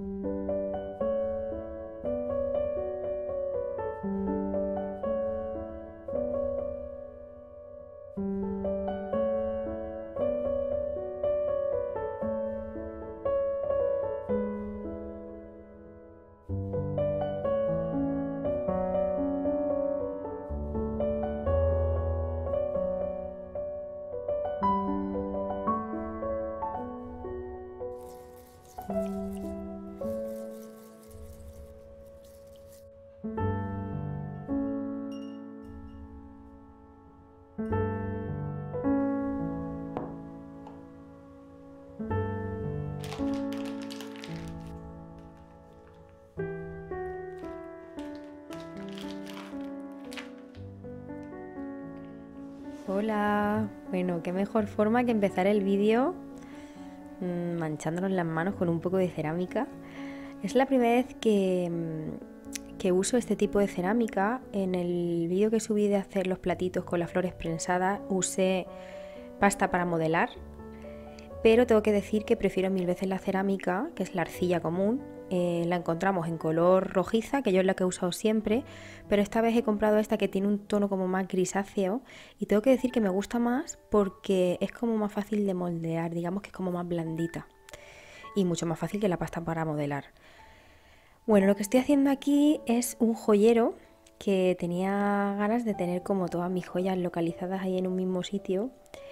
Hola, bueno, qué mejor forma que empezar el vídeo manchándonos las manos con un poco de cerámica. Es la primera vez que uso este tipo de cerámica. En el vídeo que subí de hacer los platitos con las flores prensadas usé pasta para modelar, pero tengo que decir que prefiero mil veces la cerámica, que es la arcilla común. La encontramos en color rojiza, que yo es la que he usado siempre, pero esta vez he comprado esta que tiene un tono como más grisáceo y tengo que decir que me gusta más porque es como más fácil de moldear, digamos que es como más blandita y mucho más fácil que la pasta para modelar. Bueno, lo que estoy haciendo aquí es un joyero que tenía ganas de tener como todas mis joyas localizadas ahí en un mismo sitio.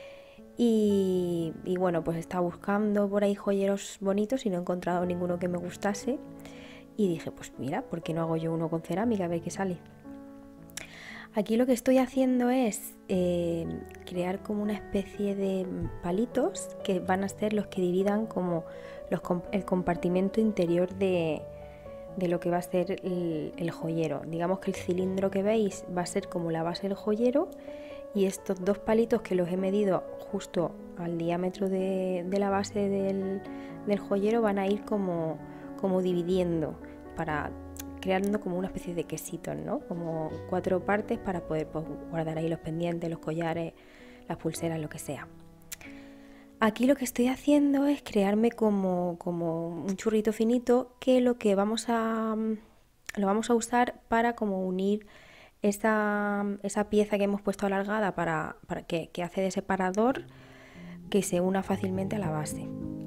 Y bueno, pues estaba buscando por ahí joyeros bonitos y no he encontrado ninguno que me gustase. Y dije, pues mira, ¿por qué no hago yo uno con cerámica? A ver qué sale. Aquí lo que estoy haciendo es crear como una especie de palitos que van a ser los que dividan como el compartimento interior de lo que va a ser el joyero. Digamos que el cilindro que veis va a ser como la base del joyero. Y estos dos palitos que los he medido justo al diámetro de la base del joyero van a ir como dividiendo, para creando como una especie de quesitos, ¿no? Como 4 partes para poder pues, guardar ahí los pendientes, los collares, las pulseras, lo que sea. Aquí lo que estoy haciendo es crearme como un churrito finito que lo vamos a usar para como unir esa pieza que hemos puesto alargada para que hace de separador, que se una fácilmente a la base.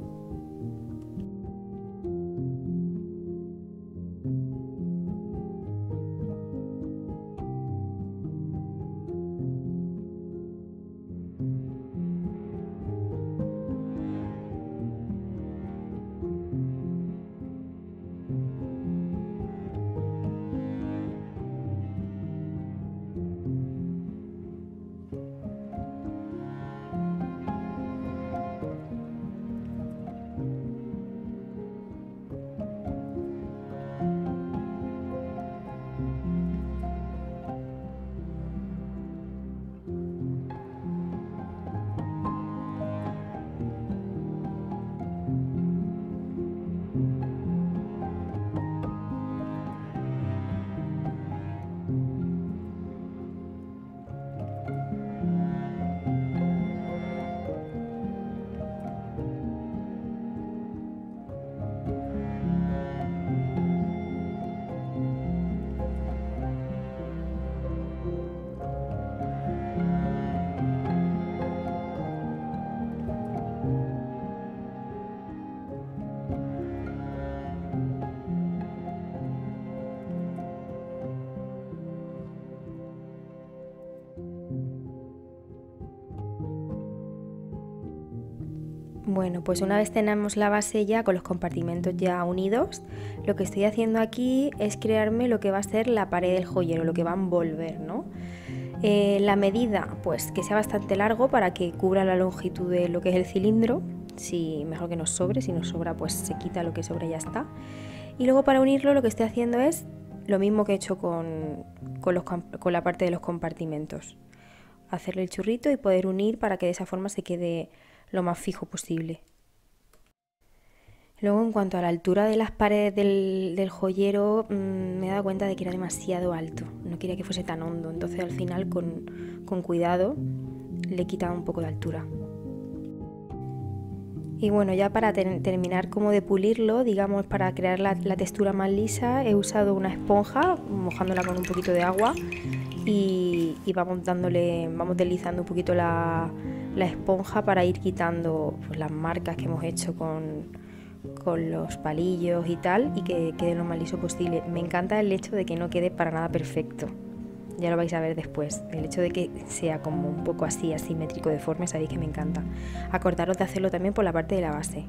Bueno, pues una vez tenemos la base ya con los compartimentos ya unidos, lo que estoy haciendo aquí es crearme lo que va a ser la pared del joyero, lo que va a envolver, ¿no? La medida, pues que sea bastante largo para que cubra la longitud de lo que es el cilindro. Si mejor que nos sobre, si nos sobra pues se quita lo que sobra y ya está. Y luego para unirlo lo que estoy haciendo es lo mismo que he hecho con la parte de los compartimentos. Hacerle el churrito y poder unir para que de esa forma se quede lo más fijo posible. Luego, en cuanto a la altura de las paredes del joyero, me he dado cuenta de que era demasiado alto. No quería que fuese tan hondo, entonces al final con cuidado le he quitado un poco de altura. Y bueno, ya para terminar como de pulirlo, digamos, para crear la textura más lisa, he usado una esponja, mojándola con un poquito de agua y vamos deslizando un poquito la esponja para ir quitando pues, las marcas que hemos hecho con los palillos y tal, y que quede lo más liso posible. Me encanta el hecho de que no quede para nada perfecto. Ya lo vais a ver después. El hecho de que sea como un poco así, asimétrico, deforme, sabéis que me encanta. Acordaros de hacerlo también por la parte de la base.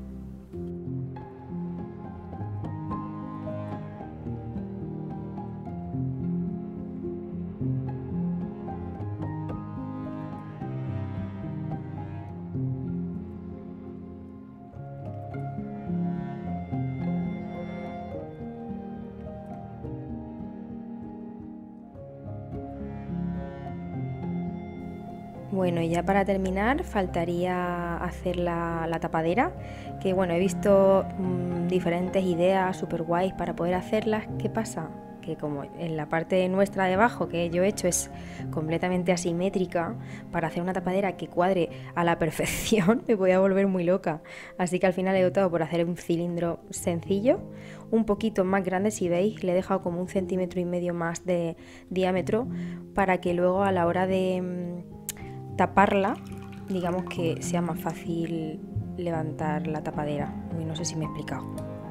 Bueno, y ya para terminar faltaría hacer la tapadera, que bueno, he visto diferentes ideas súper guays para poder hacerlas. ¿Qué pasa? Que como en la parte nuestra de abajo que yo he hecho es completamente asimétrica, para hacer una tapadera que cuadre a la perfección me voy a volver muy loca. Así que al final he optado por hacer un cilindro sencillo, un poquito más grande, si veis, le he dejado como 1,5 centímetros más de diámetro, para que luego a la hora de taparla, digamos que sea más fácil levantar la tapadera. Uy, no sé si me he explicado.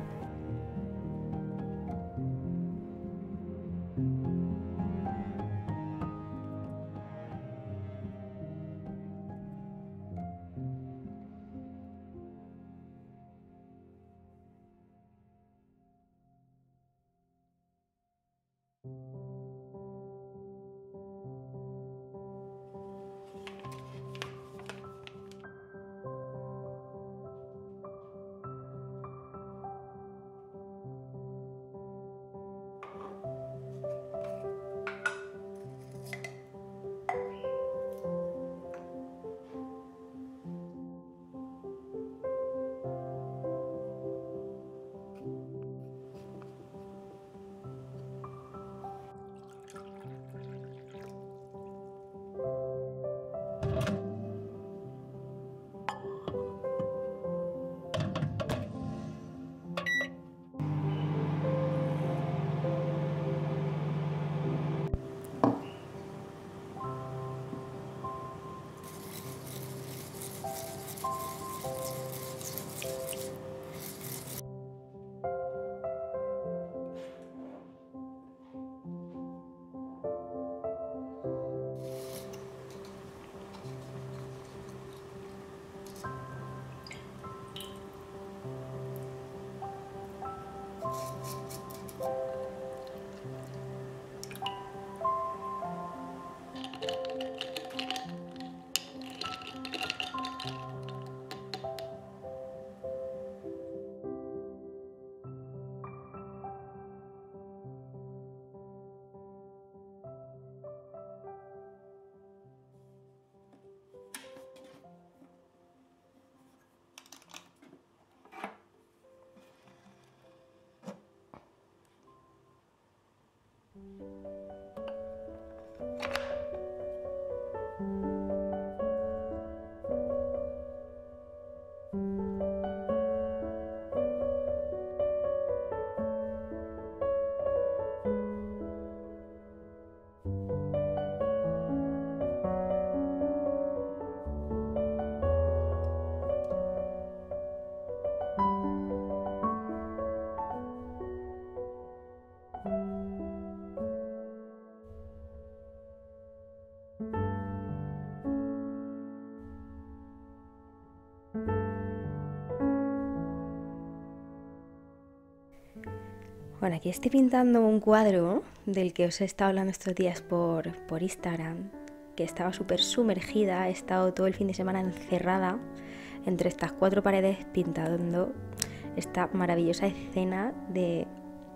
Bueno, aquí estoy pintando un cuadro del que os he estado hablando estos días por Instagram, que estaba súper sumergida. He estado todo el fin de semana encerrada entre estas 4 paredes pintando esta maravillosa escena de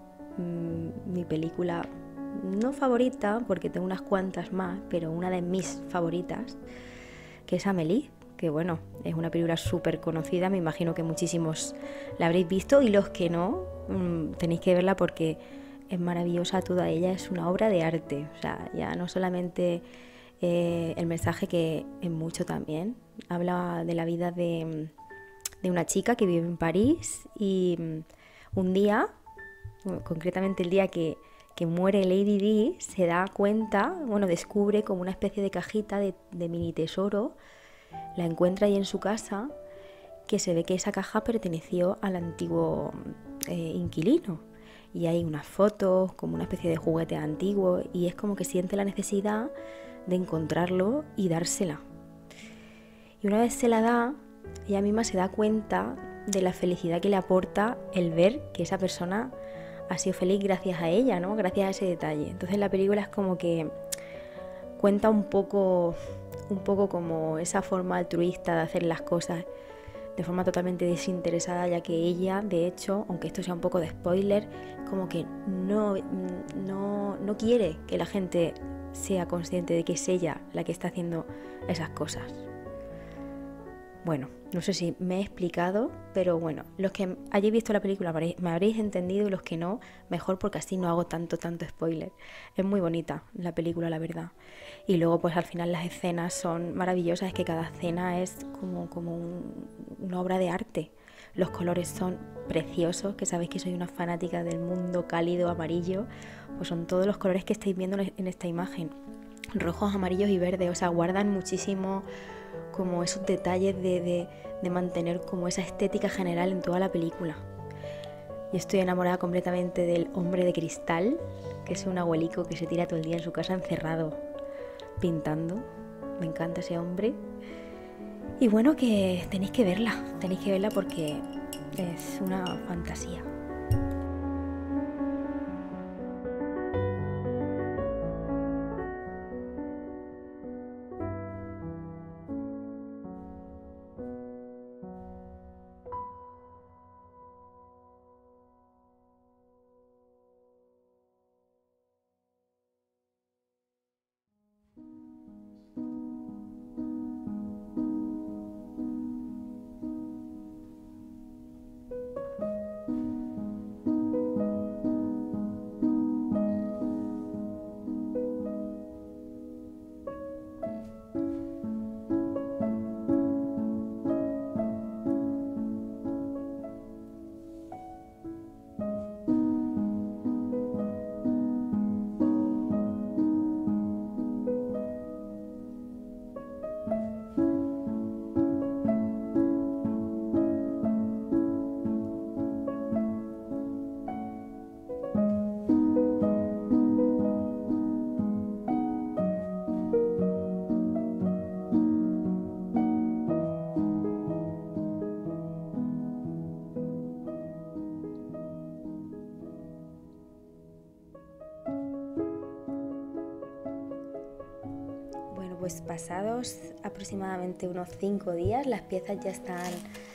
mi película no favorita, porque tengo unas cuantas más, pero una de mis favoritas, que es Amélie, que bueno, es una película súper conocida, me imagino que muchísimos la habréis visto, y los que no, tenéis que verla porque es maravillosa toda ella, es una obra de arte. O sea, ya no solamente el mensaje, que es mucho también, habla de la vida de de una chica que vive en París y un día, concretamente el día que muere Lady Di, se da cuenta, bueno, descubre como una especie de cajita de mini tesoro, la encuentra ahí en su casa, que se ve que esa caja perteneció al antiguo inquilino. Y hay unas fotos, como una especie de juguete antiguo, y es como que siente la necesidad de encontrarlo y dársela. Y una vez se la da, ella misma se da cuenta de la felicidad que le aporta el ver que esa persona ha sido feliz gracias a ella, ¿no? Gracias a ese detalle. Entonces la película es como que cuenta un poco como esa forma altruista de hacer las cosas de forma totalmente desinteresada, ya que ella, de hecho, aunque esto sea un poco de spoiler, como que no quiere que la gente sea consciente de que es ella la que está haciendo esas cosas. Bueno, no sé si me he explicado, pero bueno, los que hayáis visto la película me habréis entendido y los que no, mejor porque así no hago tanto spoiler. Es muy bonita la película, la verdad. Y luego pues al final las escenas son maravillosas, es que cada escena es como una obra de arte. Los colores son preciosos, que sabéis que soy una fanática del mundo cálido amarillo, pues son todos los colores que estáis viendo en esta imagen. Rojos, amarillos y verdes, o sea, guardan muchísimo como esos detalles de mantener como esa estética general en toda la película. Yo estoy enamorada completamente del hombre de cristal, que es un abuelico que se tira todo el día en su casa encerrado pintando. Me encanta ese hombre. Y bueno, que tenéis que verla porque es una fantasía. Pues pasados aproximadamente unos 5 días las piezas ya están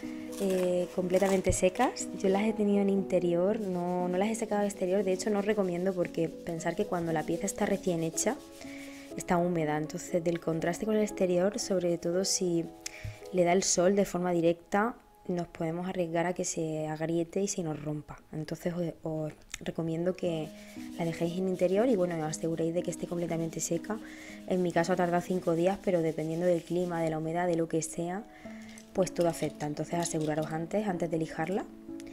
completamente secas. Yo las he tenido en interior, no las he secado de exterior. De hecho no os recomiendo porque pensar que cuando la pieza está recién hecha está húmeda, entonces del contraste con el exterior, sobre todo si le da el sol de forma directa, nos podemos arriesgar a que se agriete y se nos rompa. Entonces os recomiendo que la dejéis en interior y bueno, os aseguréis de que esté completamente seca. En mi caso ha tardado 5 días, pero dependiendo del clima, de la humedad, de lo que sea, pues todo afecta. Entonces aseguraros antes de lijarla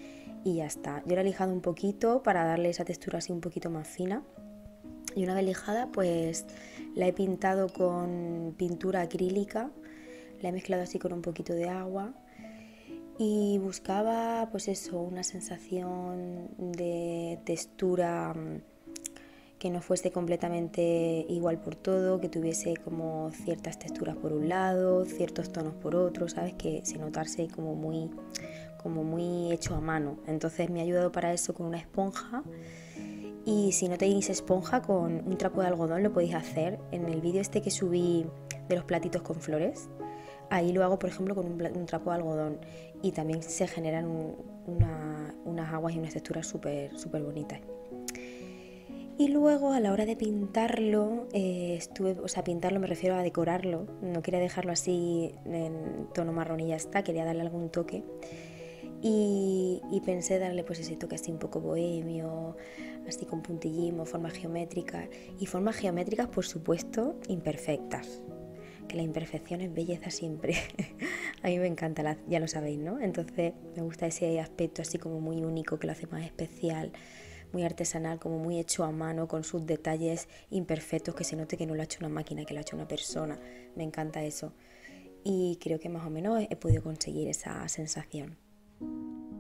y ya está. Yo la he lijado un poquito para darle esa textura así un poquito más fina. Y una vez lijada, pues la he pintado con pintura acrílica, la he mezclado así con un poquito de agua y buscaba pues eso, una sensación de textura que no fuese completamente igual por todo, que tuviese como ciertas texturas por un lado, ciertos tonos por otro, ¿sabes? Que se notase como muy hecho a mano. Entonces me ha ayudado para eso con una esponja. Y si no tenéis esponja, con un trapo de algodón lo podéis hacer. En el vídeo este que subí de los platitos con flores, ahí lo hago por ejemplo con un trapo de algodón y también se generan unas aguas y unas texturas súper bonitas. Y luego a la hora de pintarlo, pintarlo me refiero a decorarlo, no quería dejarlo así en tono marrón y ya está, quería darle algún toque. Y pensé darle pues ese toque así un poco bohemio, así con puntillismo, formas geométricas. Y formas geométricas, por supuesto, imperfectas. que la imperfección es belleza siempre. A mí me encanta, ya lo sabéis, ¿no? Entonces me gusta ese aspecto así como muy único que lo hace más especial, muy artesanal, como muy hecho a mano, con sus detalles imperfectos, que se note que no lo ha hecho una máquina, que lo ha hecho una persona. Me encanta eso. Y creo que más o menos he podido conseguir esa sensación.